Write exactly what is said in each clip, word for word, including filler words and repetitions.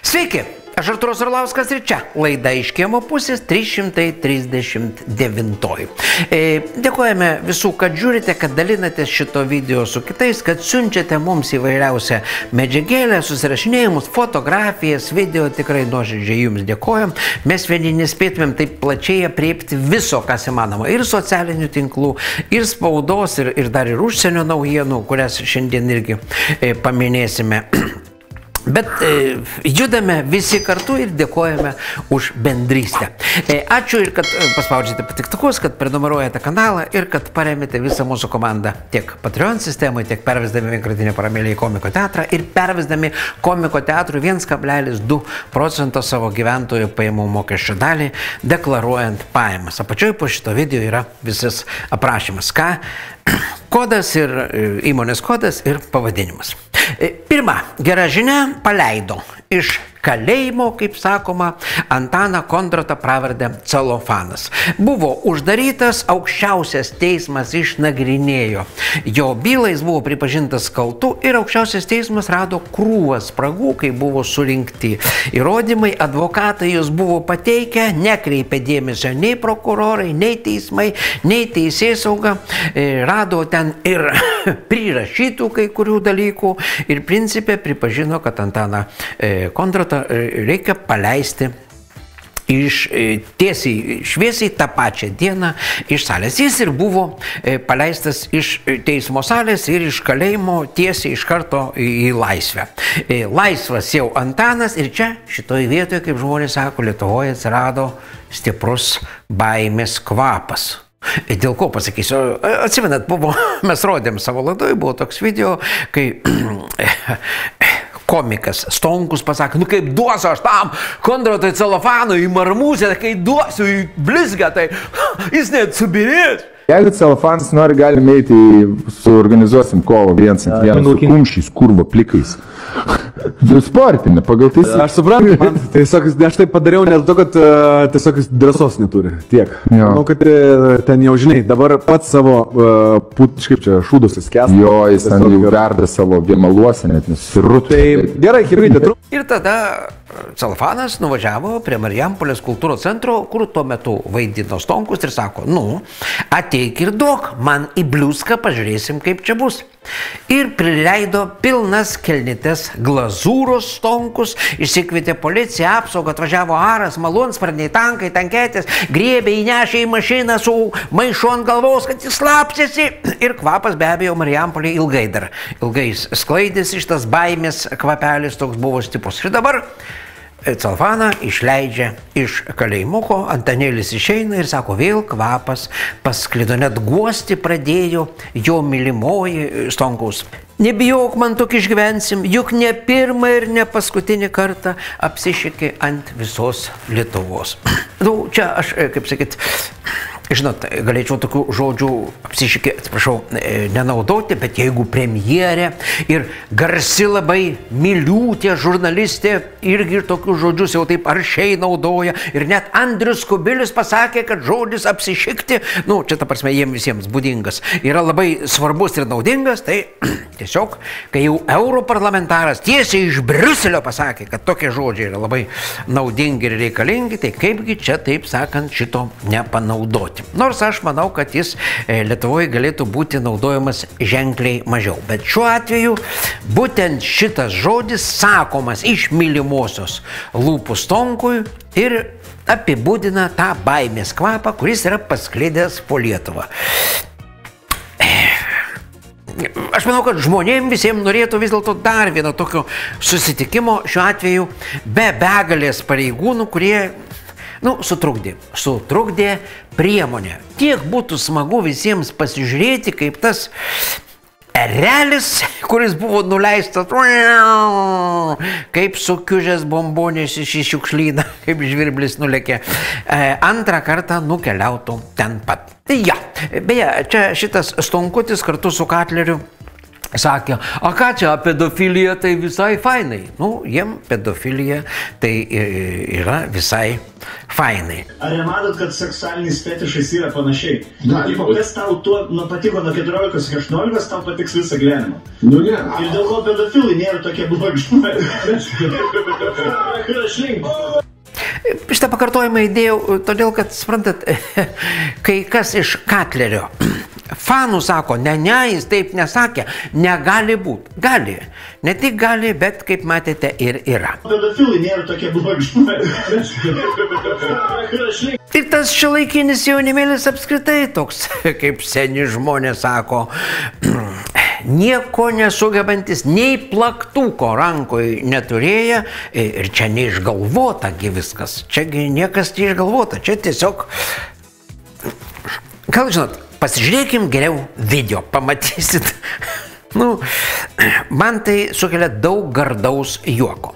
Sveiki, aš Artūras Orlauskas ir čia laida iš kiemo pusės trys šimtai trisdešimt devintoji. E, dėkojame visų, kad žiūrite, kad dalinatės šito video su kitais, kad siunčiate mums įvairiausią medžiagėlę, susirašinėjimus, fotografijas, video, tikrai nuoširdžiai jums dėkojam. Mes vieni nespėtumėm taip plačiai apriepti viso, kas įmanoma, ir socialinių tinklų, ir spaudos, ir, ir dar ir užsienio naujienų, kurias šiandien irgi e, paminėsime. Bet e, judame visi kartu ir dėkojame už bendrystę. E, ačiū ir kad paspaudžiate patiktukus, kad prenumeruojate kanalą ir kad paremite visą mūsų komandą tiek Patreon sistemai, tiek pervesdami vienkartinę paramėlę į Komiko teatrą ir pervesdami Komiko teatrui vienas kablelis du procento savo gyventojų pajamų mokesčio dalį, deklaruojant pajamas. Apačioj po šito video yra visas aprašymas. Ką? Kodas ir įmonės kodas ir pavadinimas. Pirma, gera žinia, paleido iš kalėjimo, kaip sakoma, Antaną Kondrotą pravardę Celofanas. Buvo uždarytas, aukščiausias teismas išnagrinėjo jo bylą, jis buvo pripažintas kaltu ir aukščiausias teismas rado krūvas spragų, kai buvo surinkti įrodymai, advokatai jūs buvo pateikę, nekreipė dėmesio nei prokurorai, nei teismai, nei teisėsauga, rado ten ir prirašytų kai kurių dalykų ir principė pripažino, kad Antaną Kondrotą reikia paleisti iš tiesiai, šviesiai tą pačią dieną iš salės. Jis ir buvo paleistas iš teismo salės ir iš kalėjimo tiesiai iš karto į laisvę. Laisvas jau Antanas ir čia šitoje vietoje, kaip žmonės sako, Lietuvoje atsirado stiprus baimės kvapas. Dėl ko pasakysiu, atsimenat, buvo, mes rodėm savo laidoje, buvo toks video, kai komikas Stonkus pasakė, nu kaip duosiu aš tam Kondrotui Celofanui į marmūzę, kai duosiu į blizgą, tai jis net subirės. Jeigu Celofanas nori, galime eiti, suorganizuosim kovą viens ant vienas su kumščiais, kurva, plikais. Sportinė, pagal tai... Aš suprantu, man tiesiog, aš taip padariau, nes to, kad uh, tiesiog drąsos neturi. Tiek. Manau, kad uh, ten jau žinai, dabar pats savo, uh, put, kaip čia, šūdus įskęs. Jo, jis ten jau verda savo viemaluose, net nesirūtų. Tai gerai, kirvydė, trūk. Ir tada Celofanas nuvažiavo prie Marijampolės kultūros centro, kur tuo metu vaidino Stonkus ir sako, nu, ateik ir duok, man į bliuską pažiūrėsim, kaip čia bus. Ir prileido pilnas kelnytes glazūros Stonkus, išsikvietė policiją, apsaugą, atvažiavo aras, malonsparniai, tankai, tanketės, griebė įnešė į mašiną su maišu ant galvos, kad jis slapstėsi. Ir kvapas be abejo Marijampolė ilgai dar, ilgai sklaidėsi, šitas baimės kvapelis toks buvo stiprus. Ir dabar Celofaną išleidžia iš kalėjimuko, Antanėlis išeina ir sako, vėl kvapas pasklido, net guosti pradėjo jo mylimoji Stonkaus. Nebijok, man tokį išgyvensim, juk ne pirmą ir ne paskutinį kartą apsišikė ant visos Lietuvos. Nu, čia aš, kaip sakyt, žinot, galėčiau tokių žodžių apsišikė, atsiprašau, nenaudoti, bet jeigu premjerė ir garsi labai miliūtė žurnalistė irgi ir tokius žodžius jau taip aršiai naudoja ir net Andrius Kubilius pasakė, kad žodis apsišikti, nu, čia ta prasme jiems visiems būdingas, yra labai svarbus ir naudingas, tai tiesiog, kai jau europarlamentaras tiesiai iš Briuselio pasakė, kad tokie žodžiai yra labai naudingi ir reikalingi, tai kaipgi čia, taip sakant, šito nepanaudoti. Nors aš manau, kad jis Lietuvoje galėtų būti naudojamas ženkliai mažiau. Bet šiuo atveju būtent šitas žodis sakomas iš mylimosios lūpų Stonkui ir apibūdina tą baimės kvapą, kuris yra pasklidęs po Lietuvą. Aš manau, kad žmonėms visiems norėtų vis dėlto dar vieno tokio susitikimo, šiuo atveju be begalės pareigūnų, kurie, nu, sutrukdė, sutrukdė priemonę. Tiek būtų smagu visiems pasižiūrėti, kaip tas erelis, kuris buvo nuleistas, kaip sukiužęs bombonės iš šiukšlyną, kaip žvirblis nulėkė, antrą kartą nukeliautų ten pat. Ja, beje, čia šitas Stonkutis kartu su Katleriu sakė, o ką čia, pedofilija tai visai fainai. Nu, jiem pedofilija tai yra visai fainai. Ar nematot, kad seksualiniais fetišais yra panašiai? Na, tipo, kas tau tuo nu, patiko nuo keturiolikos iki aštuoniolikos, tau patiks visą gyvenimą. Nu, ne. Ir dėl ko pedofilai nėra tokie blogi žmonės. Šitą pakartojimą įdėjau, todėl, kad, suprantat, kai kas iš Katlerio fanų sako, ne, ne, jis taip nesakė, negali būti. Gali. Ne tik gali, bet, kaip matėte, ir yra. Pedofilai nėra tokie blogi žmonės. Ir tas šiuolaikinis jaunimėlis apskritai toks, kaip seni žmonės sako, nieko nesugebantis, nei plaktuko rankoje neturėję, ir čia neišgalvota gi viskas, čiagi niekas neišgalvota, čia tiesiog, gal žinot, pasižiūrėkim geriau video, pamatysit, nu, man tai sukelia daug gardaus juoko.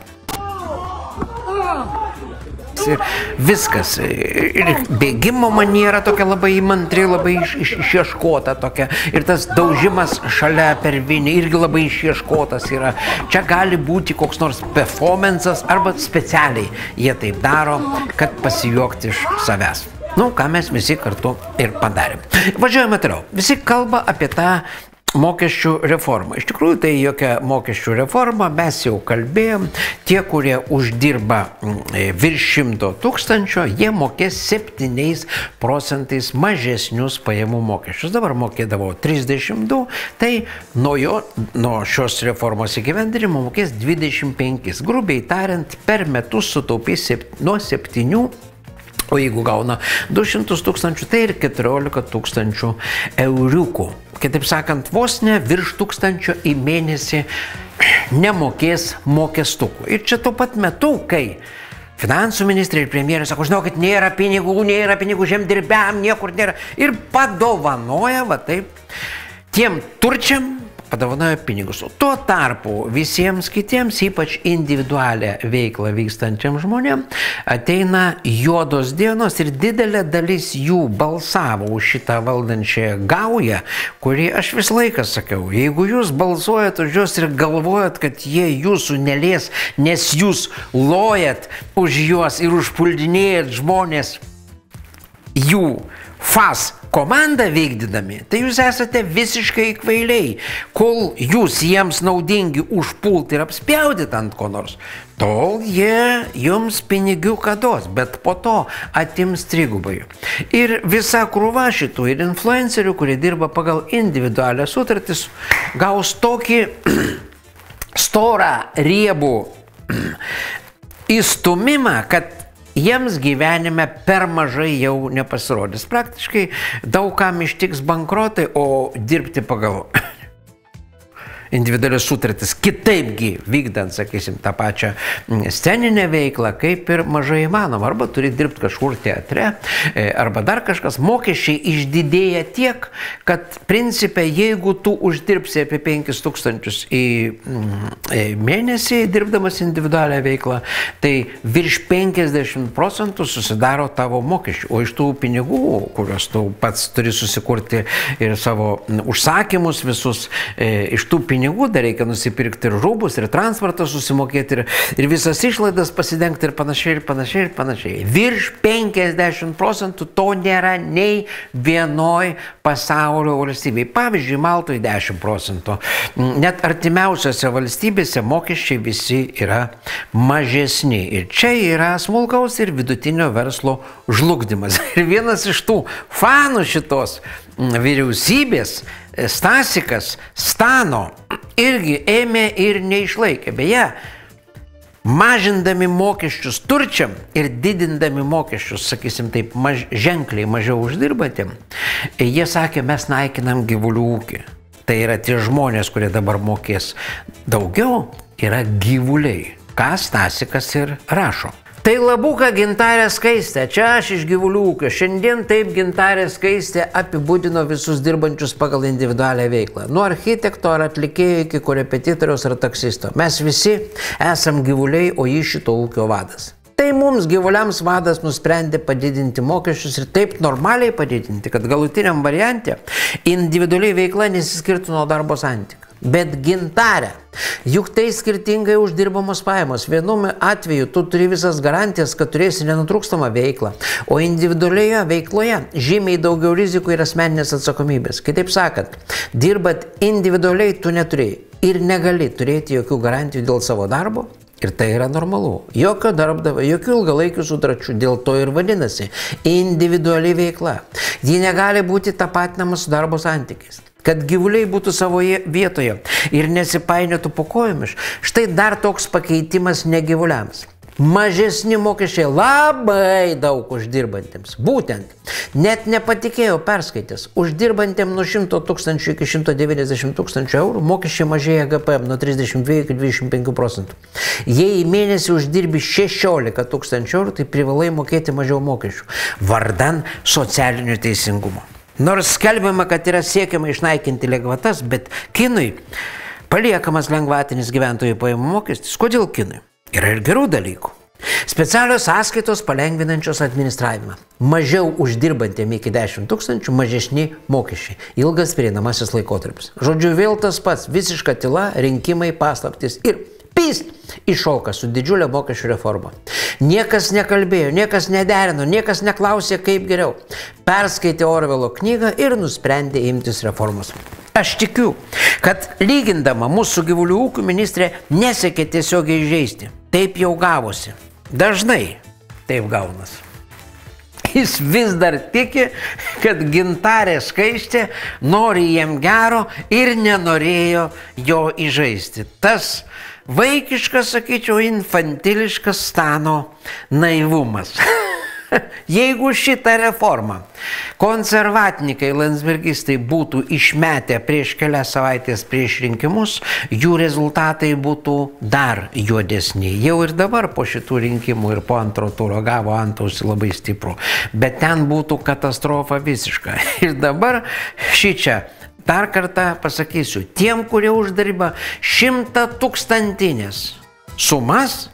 Ir viskas, ir bėgimo maniera tokia labai įmantri, labai iš, iš, išieškota tokia, ir tas daužimas šalia per vinį irgi labai išieškotas yra. Čia gali būti koks nors performances arba specialiai jie taip daro, kad pasijuokti iš savęs. Nu, ką mes visi kartu ir padarėm. Važiuojame toliau. Visi kalba apie tą mokesčių reformą. Iš tikrųjų, tai jokia mokesčių reforma, mes jau kalbėjom, tie, kurie uždirba virš šimto tūkstančio, jie mokės septyniais procentais mažesnius pajamų mokesčius. Dabar mokėdavo trisdešimt du, tai nuo, jo, nuo šios reformos įgyvendinimo mokės dvidešimt penkis. Grubiai tariant, per metus sutaupys nuo septynių. O jeigu gauna du šimtus tūkstančių, tai ir keturiolika tūkstančių euriukų. Kitaip sakant, vos ne virš tūkstančio į mėnesį nemokės mokestukų. Ir čia tuo pat metu, kai finansų ministrai ir premjerai sako, žinau, kad nėra pinigų, nėra pinigų žemdirbiam, niekur nėra. Ir padovanoja, va taip, tiem turčiam, padovanoja pinigus. O tuo tarpu visiems kitiems, ypač individualią veiklą vykstančiam žmonėm, ateina juodos dienos ir didelė dalis jų balsavo už šitą valdančiąją gaują, kurį aš visą laiką sakiau, jeigu jūs balsuojat už juos ir galvojat, kad jie jūsų nelies, nes jūs lojat už juos ir užpuldinėjat žmonės jų fas komandą vykdydami, tai jūs esate visiškai kvailiai. Kol jūs jiems naudingi užpult ir apspjaudyt ant ko nors, tol jie jums pinigiuką duos, bet po to atims trigubai. Ir visa krūva šitų ir influencerių, kurie dirba pagal individualią sutartis, gaus tokį storą riebų įstumimą, kad jiems gyvenime per mažai jau nepasirodys. Praktiškai daugam ištiks bankrotai, o dirbti pagal individualias sutartis kitaipgi vykdant, sakysim, tą pačią sceninę veiklą, kaip ir mažai įmanoma. Arba turi dirbti kažkur teatre, arba dar kažkas. Mokesčiai išdidėja tiek, kad principė, jeigu tu uždirbsi apie penkis tūkstančius į mėnesį dirbdamas individualią veiklą, tai virš penkiasdešimt procentų susidaro tavo mokesčių. O iš tų pinigų, kuriuos tu pats turi susikurti ir savo užsakymus visus, iš tų pinigų dar reikia nusipirkti ir rūbus, ir transportą susimokėti, ir, ir visas išlaidas pasidengti, ir panašiai, ir panašiai, ir panašiai. Virš penkiasdešimt procentų to nėra nei vienoj pasaulio valstybėje. Pavyzdžiui, Maltoje dešimt procentų. Net artimiausiose valstybėse mokesčiai visi yra mažesni. Ir čia yra smulkaus ir vidutinio verslo žlugdymas. Ir vienas iš tų fanų šitos vyriausybės, Stasikas Stano, irgi ėmė ir neišlaikė. Beje, mažindami mokesčius turčiam ir didindami mokesčius, sakysim taip, maž, ženkliai mažiau uždirbatėm, jie sakė, mes naikinam gyvulių ūkį. Tai yra tie žmonės, kurie dabar mokės daugiau, yra gyvuliai. Ką Stasikas ir rašo. Tai Labuka Gintarė Skaistė, čia aš iš gyvulių ūkio. Šiandien taip Gintarė Skaistė apibūdino visus dirbančius pagal individualią veiklą. Nuo architekto ar atlikėjo iki korepetitoriaus ar taksisto. Mes visi esam gyvuliai, o jis šito ūkio vadas. Tai mums gyvuliams vadas nusprendė padidinti mokesčius ir taip normaliai padidinti, kad galutiniam variante individualiai veikla nesiskirtų nuo darbo santykių. Bet Gintarė, juk tai skirtingai uždirbamos pajamos. Vienu atveju tu turi visas garantijas, kad turėsi nenutrūkstamą veiklą, o individualioje veikloje žymiai daugiau rizikų ir asmeninės atsakomybės. Kitaip sakant, dirbat individualiai tu neturėjai ir negali turėti jokių garantijų dėl savo darbo. Ir tai yra normalu. Jokio darbdavio, jokių ilgalaikių sutarčių, dėl to ir vadinasi individuali veikla. Ji negali būti tapatinama su darbo santykiais. Kad gyvuliai būtų savo vietoje ir nesipainiotų po kojomis. Štai dar toks pakeitimas negyvuliams. Mažesni mokesčiai labai daug uždirbantiems. Būtent, net nepatikėjau perskaitęs, uždirbantiem nuo šimto tūkstančių iki šimto devyniasdešimt tūkstančių eurų mokesčiai mažėja G P M nuo trisdešimt dviejų iki dvidešimt penkių procentų. Jei į mėnesį uždirbi šešiolika tūkstančių eurų, tai privalai mokėti mažiau mokesčių. Vardan socialinio teisingumo. Nors skelbiama, kad yra siekiama išnaikinti lengvatas, bet Kinui paliekamas lengvatinis gyventojų pajamų mokestis. Kodėl Kinui? Yra ir gerų dalykų. Specialios sąskaitos palengvinančios administravimą. Mažiau uždirbantiem iki dešimt tūkstančių, mažesni mokesčiai. Ilgas prieinamasis laikotarpis. Žodžiu, vėl tas pats. Visiška tyla, rinkimai, paslaptis ir pyst iššoka su didžiulė mokesčių reforma. Niekas nekalbėjo, niekas nederino, niekas neklausė, kaip geriau. Perskaitė Orvelo knygą ir nusprendė imtis reformos. Aš tikiu, kad lygindama mūsų gyvulių ūkių ministrė nesiekė tiesiogiai žeisti. Taip jau gavosi. Dažnai taip gaunas. Jis vis dar tiki, kad Gintarė Skaistė nori jiem gero ir nenorėjo jo įžeisti. Tas vaikiškas, sakyčiau, infantiliškas Stano naivumas. Jeigu šitą reformą konservatinikai landsbergistai būtų išmetę prieš kelias savaitės prieš rinkimus, jų rezultatai būtų dar juodesni. Jau ir dabar po šitų rinkimų ir po antro turo gavo antausį labai stiprų, bet ten būtų katastrofa visiška. Ir dabar šičia dar kartą pasakysiu, tiem, kurie uždirba šimta tūkstantinės sumas,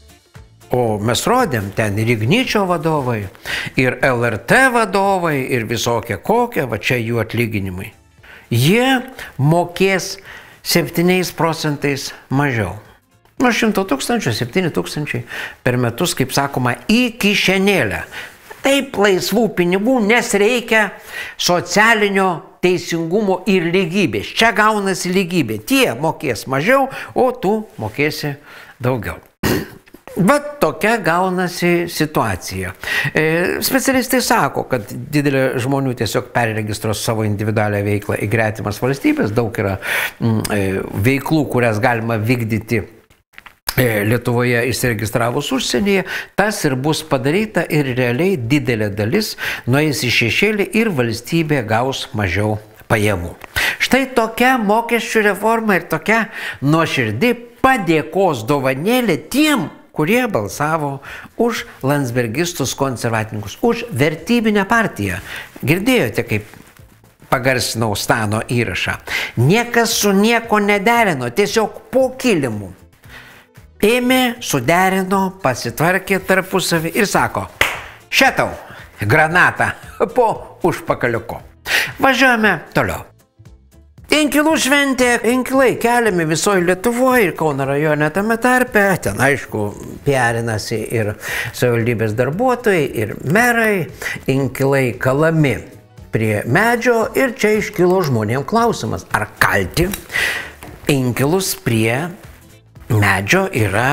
o mes rodėm ten ir Igničio vadovai, ir L R T vadovai, ir visokie kokie, va čia jų atlyginimai. Jie mokės septyniais procentais mažiau. Nuo šimto tūkstančių, septyni tūkstančiai per metus, kaip sakoma, į kišenėlę. Taip laisvų pinigų, nes reikia socialinio teisingumo ir lygybės. Čia gaunasi lygybė. Tie mokės mažiau, o tu mokėsi daugiau. Bet tokia gaunasi situacija. E, specialistai sako, kad didelė žmonių tiesiog perregistruos savo individualią veiklą į gretimas valstybės. Daug yra mm, e, veiklų, kurias galima vykdyti e, Lietuvoje įsiregistravus užsienyje. Tas ir bus padaryta ir realiai didelė dalis nueis į šešėlį ir valstybė gaus mažiau pajamų. Štai tokia mokesčių reforma ir tokia nuoširdi padėkos dovanėlė tiem, kurie balsavo už landsbergistus konservatininkus, už vertybinę partiją. Girdėjote, kaip pagarsinau Stano įrašą. Niekas su nieko nederino, tiesiog po kilimu. Ėmė, suderino, pasitvarkė tarpusavį ir sako, šetau, granatą po užpakaliuko. Važiuojame toliau. Inkilų šventė, inkilai keliami visoje Lietuvoje ir Kauno rajone tame tarpe. Ten, aišku, piarinasi ir savivaldybės darbuotojai, ir merai. Inkilai kalami prie medžio ir čia iškilo žmonėms klausimas, ar kalti inkilus prie medžio yra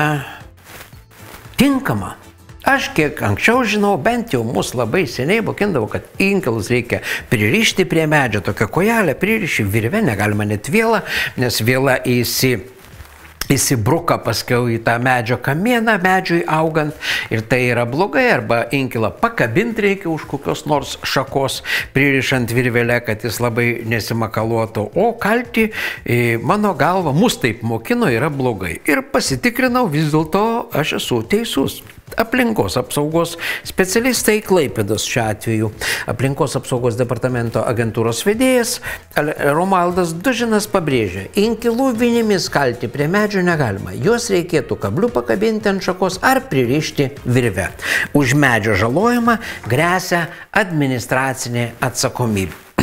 tinkama. Aš kiek anksčiau žinau, bent jau mus labai seniai mokindavo, kad inkilus reikia pririšti prie medžio, tokią kojelę pririši virvę, negalima net vėlą, nes vėla įsi, įsibruka paskiau į tą medžio kamieną, medžiui augant, ir tai yra blogai, arba inkilą pakabinti reikia už kokios nors šakos, pririšant virvelę, kad jis labai nesimakaluotų, o kalti, mano galva, mus taip mokino, yra blogai. Ir pasitikrinau, vis dėlto aš esu teisus. Aplinkos apsaugos specialistai Klaipėdos šiuo atveju. Aplinkos apsaugos departamento agentūros vedėjas Romualdas Dužinas pabrėžia, inkilų vinimis kalti prie medžio negalima. Juos reikėtų kabliu pakabinti ant šakos ar pririšti virvę. Už medžio žalojimą gresia administracinė atsakomybė.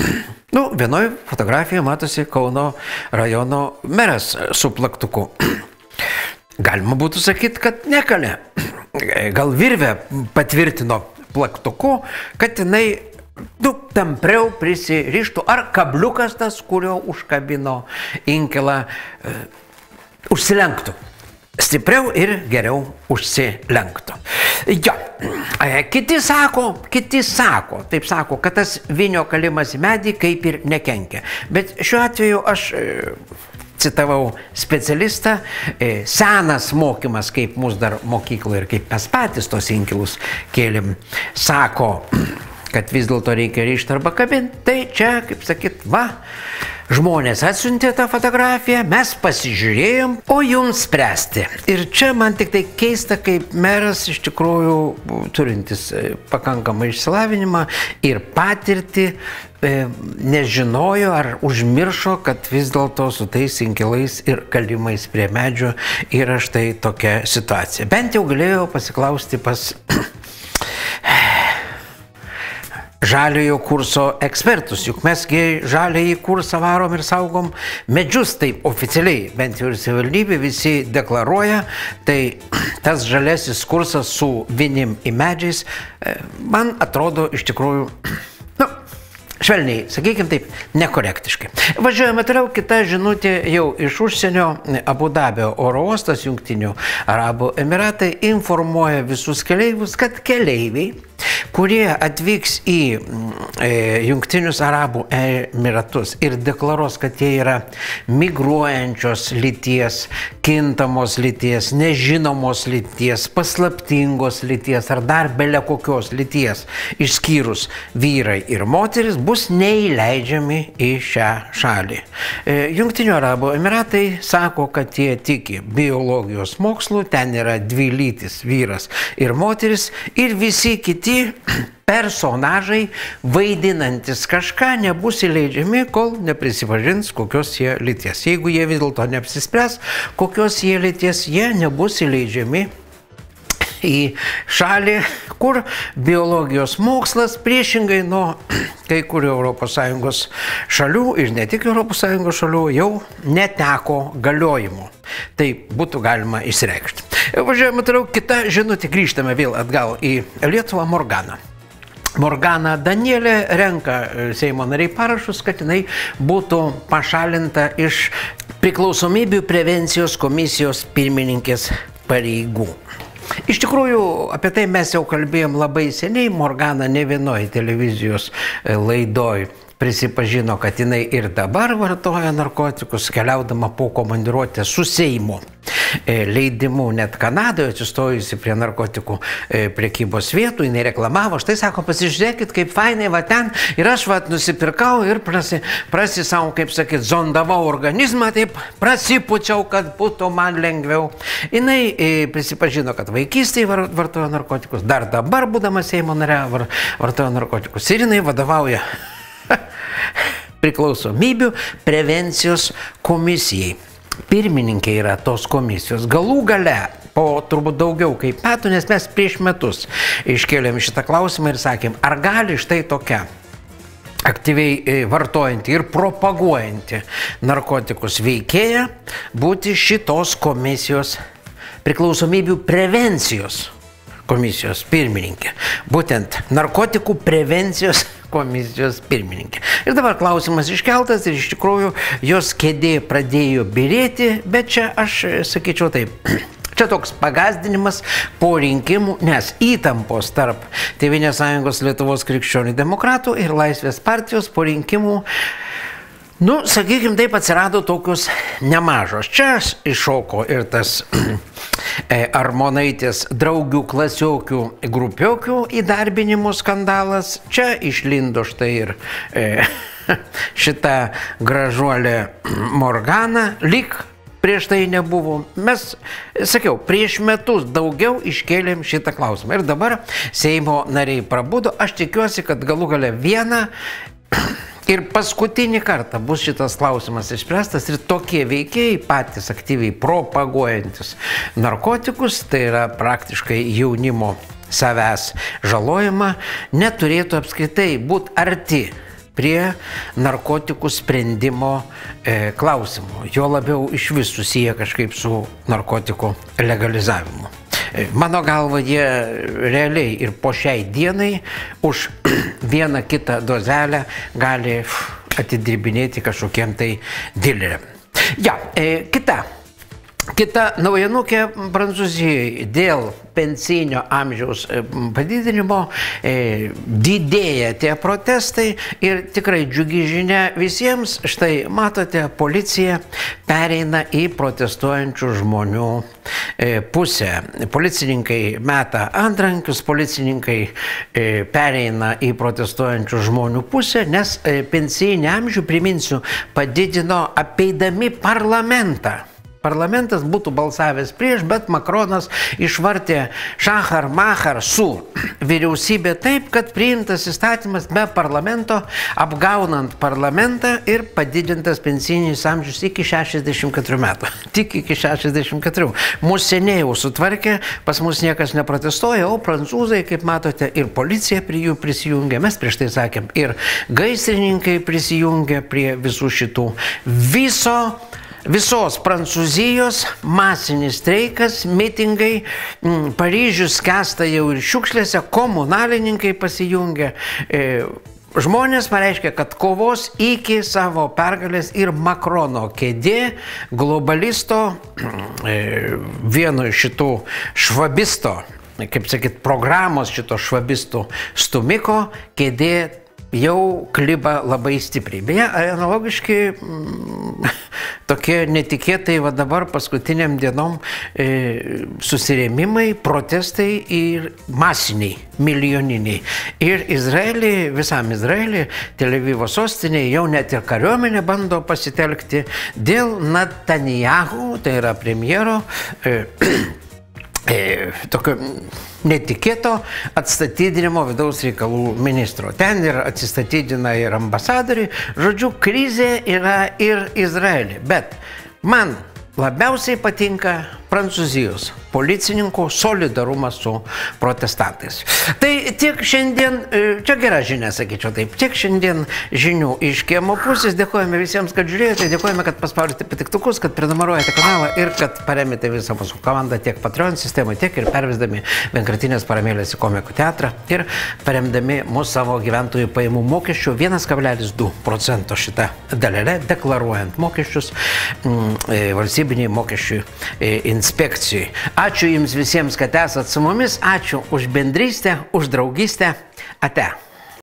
Nu, vienoje fotografijoje matosi Kauno rajono meras su plaktuku. Galima būtų sakyti, kad nekalė. Gal virvė patvirtino plaktuku, kad jinai nu, tampriau prisirištų, ar kabliukas tas, kurio užkabino inkilą, e, užsilenktų. Stipriau ir geriau užsilenktų. Jo, kiti sako, kiti sako, taip sako, kad tas vinio kalimas į medį kaip ir nekenkia. Bet šiuo atveju aš e, citavau specialistą, e, senas mokymas, kaip mūsų dar mokykloje ir kaip mes patys tos inkilus kėlim, sako, kad vis dėlto reikia ryžti arba kabinti. Tai čia, kaip sakyt, va, žmonės atsiuntė tą fotografiją, mes pasižiūrėjom, o jums spręsti. Ir čia man tik tai keista, kaip meras iš tikrųjų turintis pakankamą išsilavinimą ir patirtį, nežinojo ar užmiršo, kad vis dėlto su tais inkilais ir kalimais prie medžio yra štai tokia situacija. Bent jau galėjau pasiklausti pas žaliojo kurso ekspertus, juk mesgi žaliąjį kursą varom ir saugom medžius, taip oficialiai, bent jau ir savivaldybė visi deklaruoja, tai tas žaliasis kursas su vinim į medžiais, man atrodo iš tikrųjų, nu, švelniai, sakykime taip, nekorektiškai. Važiuojame toliau, kita žinutė jau iš užsienio. Abu Dabio oro uostas, Jungtinių Arabų Emiratai, informuoja visus keleivius, kad keleiviai, kurie atvyks į e, Jungtinius Arabų Emiratus ir deklaruos, kad jie yra migruojančios lyties, kintamos lyties, nežinomos lyties, paslaptingos lyties ar dar bele kokios lyties, išskyrus vyrai ir moteris, bus neįleidžiami į šią šalį. E, Jungtinių Arabų Emiratai sako, kad jie tiki biologijos mokslu, ten yra dvi lytis, vyras ir moteris, ir visi kiti personažai vaidinantis kažką nebus įleidžiami, kol neprisipažins, kokios jie lyties. Jeigu jie vis dėlto neapsispręs, kokios jie lyties, jie nebus įleidžiami į šalį, kur biologijos mokslas priešingai nuo kai kurių Europos Sąjungos šalių ir ne tik Europos Sąjungos šalių jau neteko galiojimo. Tai būtų galima išreikšti. Važiuojame toliau, kita žinutė, grįžtame vėl atgal į Lietuvą. Morgana. Morgana Danielė renka Seimo nariai parašus, kad jinai būtų pašalinta iš priklausomybių prevencijos komisijos pirmininkės pareigų. Iš tikrųjų, apie tai mes jau kalbėjom labai seniai. Morgana ne vienoj televizijos laidoj prisipažino, kad jinai ir dabar vartoja narkotikus, keliaudama po komandiruotę su Seimo leidimu, net Kanadoje atsistojusi prie narkotikų prekybos vietų, jinai reklamavo, štai sako, pasižiūrėkit, kaip fainai va ten, ir aš va nusipirkau ir prasi, prasisau, kaip sakyt, zondavau organizmą, taip prasipučiau, kad būtų man lengviau. Jinai prisipažino, kad vaikystėje vartojo narkotikus, dar dabar, būdama Seimo nare, vartojo narkotikus, ir jinai vadovauja priklausomybių prevencijos komisijai. Pirmininkė yra tos komisijos. Galų gale, po turbūt daugiau kaip metų, nes mes prieš metus iškėlėm šitą klausimą ir sakėm, ar gali štai tokia aktyviai vartojanti ir propaguojanti narkotikus veikėja būti šitos komisijos priklausomybių prevencijos komisijos pirmininkė. Būtent narkotikų prevencijos komisijos pirmininkė. Ir dabar klausimas iškeltas ir iš tikrųjų jos kėdė pradėjo birėti, bet čia aš sakyčiau taip. Čia toks pagazdinimas po rinkimų, nes įtampos tarp Tėvynės sąjungos Lietuvos krikščionių demokratų ir Laisvės partijos po rinkimų, nu, sakykime, taip atsirado tokios nemažos. Čia iššoko ir tas Armonaitės draugių, klasiokių, grupiokių įdarbinimų skandalas. Čia išlindo štai ir e, šita gražuolė Morgana, lyg prieš tai nebuvo. Mes, sakiau, prieš metus daugiau iškėlėm šitą klausimą. Ir dabar Seimo nariai prabudo. Aš tikiuosi, kad galų gale vieną ir paskutinį kartą bus šitas klausimas išspręstas ir tokie veikėjai, patys aktyviai propaguojantis narkotikus, tai yra praktiškai jaunimo savęs žalojimą, neturėtų apskritai būti arti prie narkotikų sprendimo e, klausimų. Jo labiau iš vis susiję kažkaip su narkotikų legalizavimu. E, mano galva, jie realiai ir po šiai dienai už vieną kitą dozelę gali atidirbinėti kažkokiem tai dileriam. Ja, e, kita. Kita naujienukė Prancūzijoje dėl pensinio amžiaus padidinimo e, didėja tie protestai ir tikrai džiugi žinia visiems. Štai matote, policija pereina į protestuojančių žmonių e, pusę. Policininkai meta antrankius, policininkai e, pereina į protestuojančių žmonių pusę, nes e, pensinį amžių, priminsiu, padidino apeidami parlamentą. Parlamentas būtų balsavęs prieš, bet Makronas išvartė šachar machar su vyriausybė taip, kad priimtas įstatymas be parlamento, apgaunant parlamentą ir padidintas pensinis amžius iki šešiasdešimt keturių metų. Tik iki šešiasdešimt keturių. Mūsų seniai jau sutvarkė, pas mus niekas neprotestuoja, o prancūzai, kaip matote, ir policija prie jų prisijungia, mes prieš tai sakėm, ir gaisrininkai prisijungia prie visų šitų. Viso Visos Prancūzijos masinis streikas, mitingai, m, Paryžius skęsta jau ir šiukšlėse, komunalininkai pasijungia. E, žmonės pareiškia, kad kovos iki savo pergalės ir Makrono kėdė, globalisto, e, vieno iš šitų švabisto, kaip sakyt, programos šito švabistų stumiko kėdė jau kliba labai stipriai. Beje, analogiški m, tokie netikėtai va dabar paskutiniam dienom e, susirėmimai, protestai ir masiniai, milijoniniai. Ir Izraelį, visam Izraelį, Tel Avivo sostinėje jau net ir kariuomenė bando pasitelkti dėl Netanyahu, tai yra premjero, e, E, tokio netikėto atstatydinimo vidaus reikalų ministro. Ten ir atsistatydina ir ambasadoriai. Žodžiu, krizė yra ir Izraelį. Bet man labiausiai patinka Prancūzijos policininkų solidarumas su protestantais. Tai tiek šiandien, čia gera žinia, sakyčiau taip, tiek šiandien žinių iš kiemo pusės. Dėkojame visiems, kad žiūrėjote, dėkojame, kad paspaudėte patiktukus, kad prenumeruojate kanalą ir kad paremite visą mūsų komandą tiek Patreon sistemą, tiek ir pervesdami vienkartinės paramėlės į Komikų teatrą ir paremdami mūsų savo gyventojų pajamų mokesčių vienas kablelis du procento šitą dalelę, deklaruojant mokesčius m, valstybiniai mokesčių inspekcijai. Ačiū jums visiems, kad esat su mumis, ačiū už bendrystę, už draugystę. Ate.